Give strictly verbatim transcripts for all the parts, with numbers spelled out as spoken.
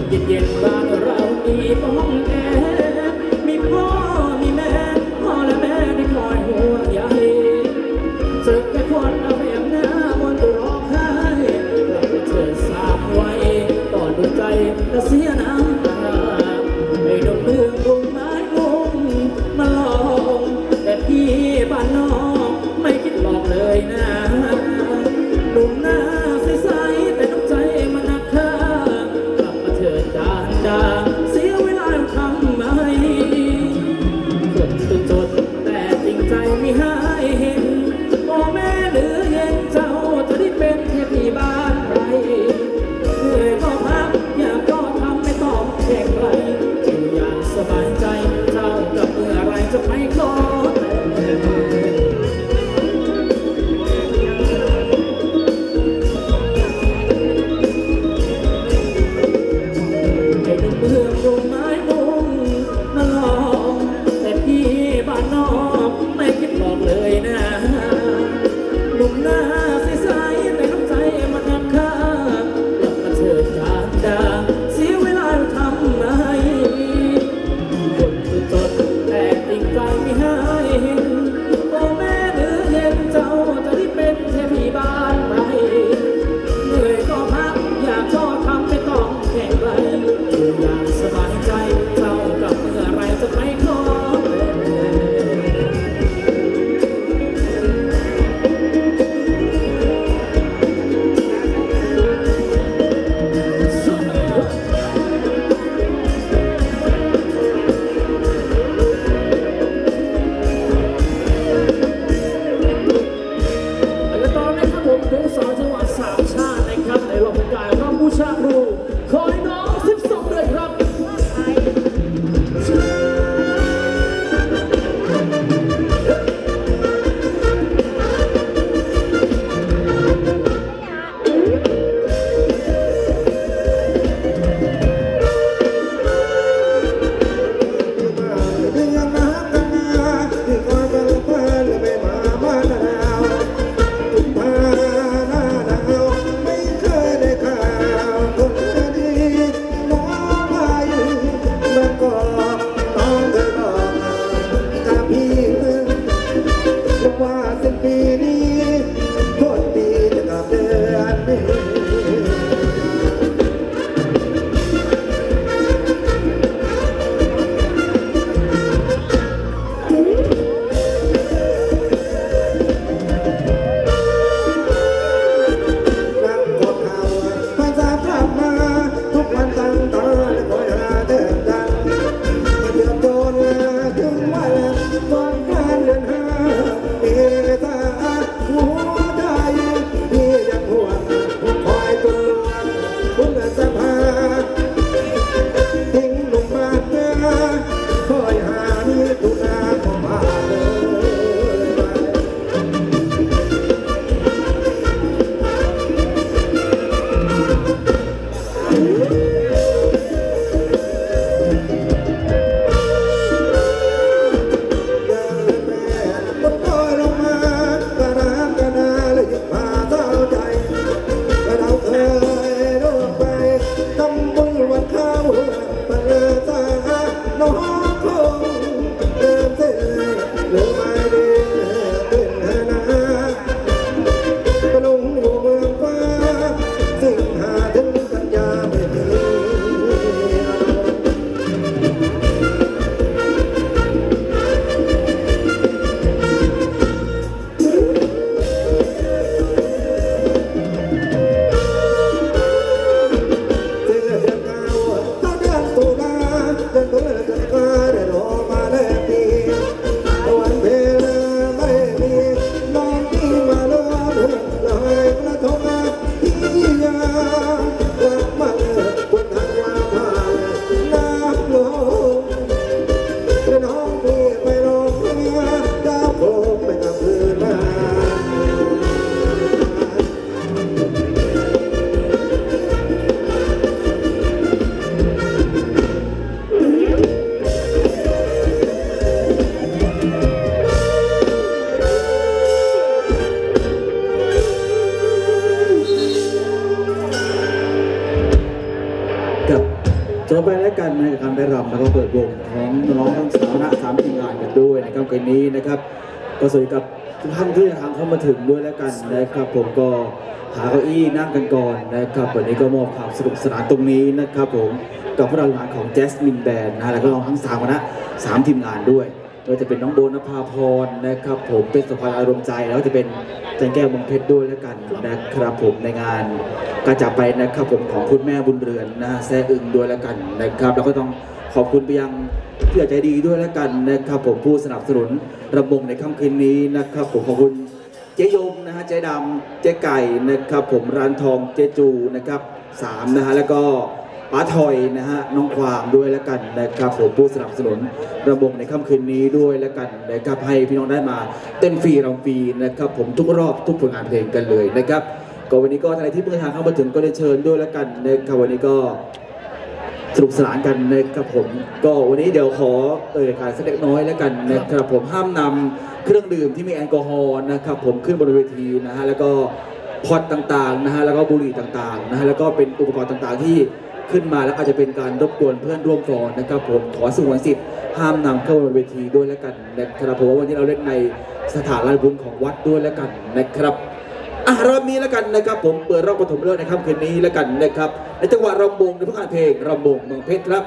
เย็นเย็นบ้านเรามีห้องแอร์มีพ่อมีแม่พ่อและแม่ได้คอยห่วงใยสึกแค่คนเอาแอบหน้าวนตัวร้องไห้หลับเธอสาบไว้ก่อนดวงใจและเสียน้ำตาให้ดมเมืองดวงไม้มุงมาลองแต่พี่บ้านนอกไม่คิดหลอกเลยนะหนุ่มหน้าใสๆแต่น้ำใจมันหนักค่ากลับมาเถิดจานดาเสียเวลาทำไมคนจนจนแต่จริงใจไม่ให้เห็นพ่อแม่เหลือเย็นเจ้าจะได้เป็นเทพีบ้านใครเหนื่อยก็พักอยากก็ทำไม่ต้องแข่งใครอยู่อย่างสบายใจเจ้ากับเมื่อไรจะไปขอเมืองดงไม้มุงมาลองแต่พี่บ้านนอกไม่คิดหลอกเลยนะหนุ่มหน้าใสๆแต่น้ำใจมันหนักค่ากลับมาเถิดจานดาเสียเวลาทำไมจบไปแล้วกันในการได้รำแล้วก็เปิดวงของน้องทั้งสามคณะสามทีมงานกันด้วยนะครับคืนนี้นะครับก็สวัสดีกับทุกท่านที่ทางเข้ามาถึงด้วยแล้วกันนะครับผมก็หาเก้าอี้นั่งกันก่อนนะครับวันนี้ก็มอบความสนุกสนานตรงนี้นะครับผมกับผู้ดำเนินงานของ Jasmine Band นะแล้วก็น้องทั้งสามคณะสามทีมงานด้วยโดยจะเป็นน้องโบนภาพรนะครับผมเป็นสุภาพอารมณ์ใจแล้วจะเป็นจันแก้วมงเพชรด้วยแล้วกันนะครับผมในงานการจากไปนะครับผมของคุณแม่บุญเรือนนะแซ่อึงด้วยแล้วกันนะครับแล้วก็ต้องขอบคุณไปยังผู้ใหญ่ใจดีด้วยแล้วกันนะครับผมผู้สนับสนุนระบบในค่ำคืนนี้นะครับผมขอบคุณเจ๊ยมนะฮะเจ๊ดำเจ๊ไก่นะครับผมร้านทองเจ๊จูนะครับสามนะฮะแล้วก็ป้าถอยนะฮะน้องความด้วยแล้วกันนะครับผมผู้สนับสนุนระบบในค่ำคืนนี้ด้วยแล้วกันนะครับให้พี่น้องได้มาเต้นฟรีรำฟรีนะครับผมทุกรอบทุกผลงานเพลงกันเลยนะครับก็วันนี้ก็ท่านใดที่เพิ่งทางเข้ามาถึงก็ได้เชิญด้วยแล้วกันนะครับวันนี้ก็สนุกสนานกันนะครับผมก็วันนี้เดี๋ยวขอเอ่ยขายสักเล็กน้อยแล้วกันนะครับผมห้ามนำเครื่องดื่มที่มีแอลกอฮอล์นะครับผมขึ้นบนเวทีนะฮะแล้วก็พอตต่างๆนะฮะแล้วก็บุหรี่ต่างๆนะฮะแล้วก็เป็นอุปกรณ์ต่างๆที่ขึ้นมาแล้วอาจจะเป็นการรบกวนเพื่อนร่วมฟอนนะครับผมขอสงวนสิทธิ์ห้ามนำเข้าบนเวทีด้วยแล้วกันนะครับผมว่าวันนี้เราเล่นในสถานลานบุญของวัดด้วยแล้วกันนะครับอ่ะรอบนี้แล้วกันนะครับผมเปิดรอบปฐมฤกษ์ในค่ำคืนนี้แล้วกันนะครับในจังหวะรำวงในพระการเพลงรำวงเมืองเพชรครับ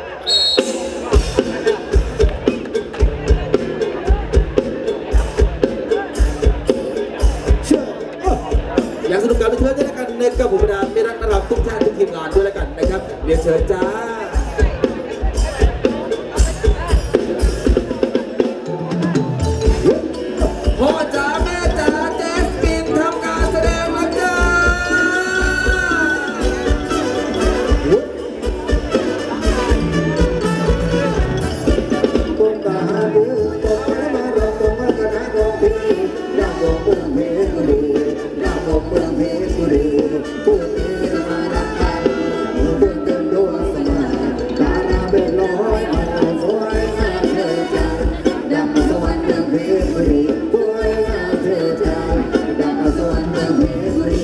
อยากสนุกการไปเชิญด้วยแล้วกันนะครับผมประดาไม่รักนะครับทุกท่านทุกทีมงานด้วยแล้วกันนะครับเรียนเชิญจ้าพ่อจ๋าแม่จ๋าแจสมินทำการแสดงแล้วจ้าตุ้มตาดูตกมาเราตกมาคณะดอกพีดาวดอกเมืองเพชรบุรีดาวดอกเมืองเพชรบุรีผู้นี้มารักกันเดินเดินดวงสมาดาราเป็นร้อยมาสวยงามเธอจังดำมาสวรรค์เมืองเพชรบุรีสวยงามเธอจังดำมาสวรรค์เมืองเพชรบุรี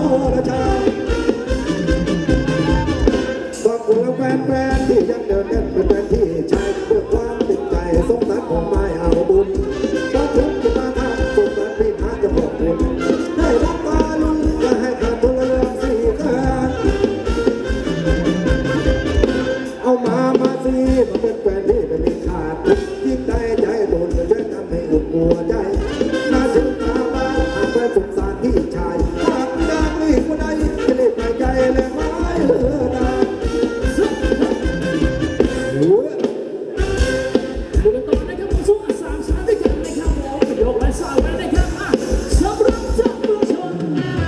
รชาบอกคุณแฟนแฟนที่ยังเดินเดินเป็นแฟนที่ชายเพื่อความติดใจสงสารผมไม่เอาบุญก็ทุกข์จะมาทำสงสารพี่หาจะบอกคุณให้รักตาลุงอย่าให้ขาดทุนเรื่องสี่ขาเอามามาสิมาเป็นแฟนพี่เป็นมีขาดยิ่งใจใจโดนจะช่วยทำให้อุ่นหัวใจน่าถึงตาบ้านหากไปสงสารพี่ชายหากไม่ได้ไม่คนใดจะรีบไปใจและไม้เลือดาดูกันต่อนะครับผมสู้สามชาด้วยกันนะครับผมโยกและสาวกันนะครับอ่ะสำหรับจับมือชน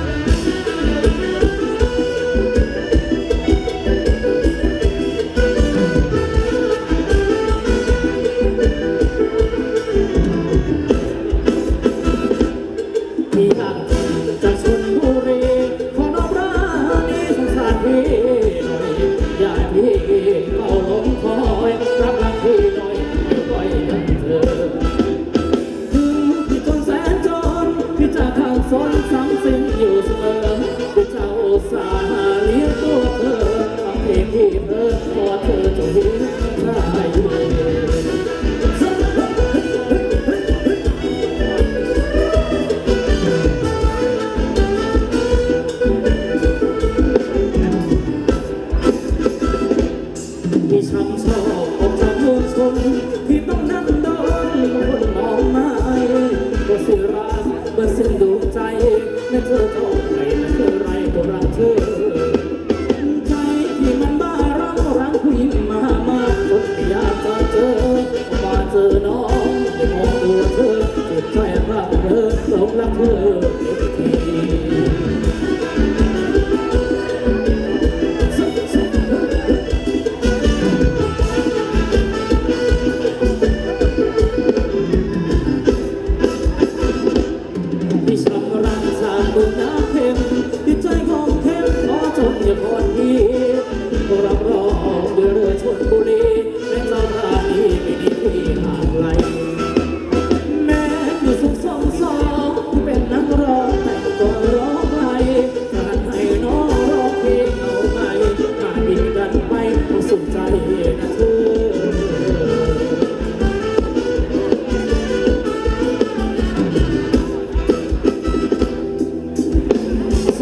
ที่ห่างจากชลบุรีขอนอบรานี้สงสารพี่หน่อยอย่าพี่เอาลงคอยรับรักพี่หน่อยไม่ปล่อยให้เธอถึงพี่จนแสนจนพี่จะข้างสนซ้ำสิ้นอยู่เสมอพี่จะอุตส่าห์เลี้ยงตัวเธอทำเพลงที่เพ้อขอเธอจงเห็นใจที่ช้ำชอบออกจากมวลชนที่ต้องนั่งโดนคนมองมาก็สิ้นรักเมื่อสิ้นดวงใจนั่นเธอเท่าไหร่นั่นเธอไรก็รักเธอใจที่มันบ้ารักรักผู้หญิงมามากจนไม่อยากจะเจอมาเจอน้องได้มองตัวเธอเจ็บใจมากเธอหลงรักเธออีกทีที่ช้ำรักจากเมืองน้ำเค็มที่ใจของเข้มขอจนอย่าพอดีก็รับรองด้วยเรือชลบุรีและเจ้าราณีไม่ดีที่ห่างไกลแม้อยู่สุขสองสองเป็นนักร้องแต่ก็ร้องไห้การให้น้องร้องเพลงเอาไงมาดีกันไปต้องสุขใจนะเธอส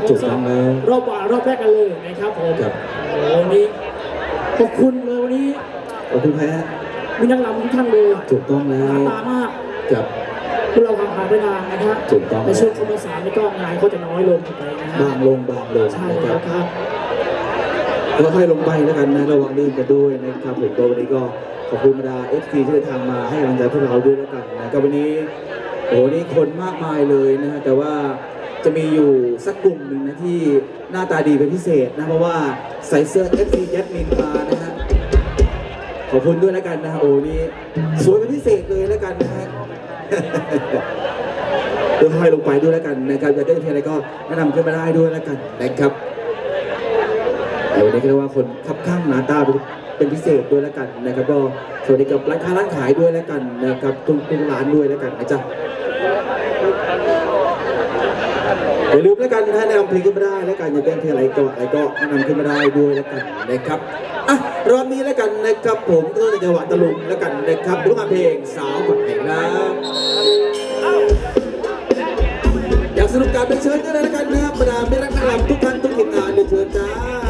ถูกต้องแล้วรอบบ่ายรอบแรกกันเลยนะครับผมครับโอ้วันนี้ขอบคุณเลยวันนี้ขอบคุณแพ้มีนักรำทุกท่านเลยถูกต้องแล้หน้าว ตามากกับพวกเราห่างหายไปนานนะครับถูกต้องในช่วงคอมเมอร์สามนี่ก็งานก็จะน้อยลงไปนะฮะบางลงบางลงใช่นะคแล้รัวบครับก็ค่อยลงไปแล้วกันนะระวังลื่นกันด้วยนะครับผมก็วันนี้ก็ขอบคุณบรรดาเอฟซีที่เดินทางมาให้กำลังใจพวกเราด้วยแล้วกันนะก็วันนี้โอ้โหนี่คนมากมายเลยนะฮะแต่ว่าจะมีอยู่สักกลุ่มหนึ่งนะที่หน้าตาดีเป็นพิเศษนะเพราะว่าใส่เสื้อ เอฟ ซี แจ็คมินมานะฮะขอบคุณด้วยแล้วกันนะฮะโอ้นี่สวยเป็นพิเศษเลยแล้วกันนะฮะ เดินค่อยลงไปด้วยแล้วกันนะครับอยากได้เพลงอะไรก็แนะนำขึ้นมาได้ด้วยแล้วกันนะครับแต่วันนี้ก็เรียกว่าคนขับข้างหน้าตาเป็นพิเศษด้วยแล้วกันนะครับก็สวัสดีกับร้านค้าร้านขายด้วยแล้วกันนะครับทุกทุกร้านด้วยแล้วกันนะจ๊ะอย่าลืมแล้วกันนะแนะนำเพลงขึ้นมาได้แล้วกันอยากได้เพลงอะไรก็อะไรก็แนะนำขึ้นมาได้ด้วยแล้วกันนะครับอ่ะรอบนี้แล้วกันนะครับผมก็จะจังหวะตะลุงแล้วกันนะครับด้วยงานเพลงสาวฝันแห่งน้ำอยากสนุกการไปเชิญกันเลยแล้วกันนะครับบรรดาเพื่อนนักรำทุกท่านทุกทีมงานเรียนเชิญจ้า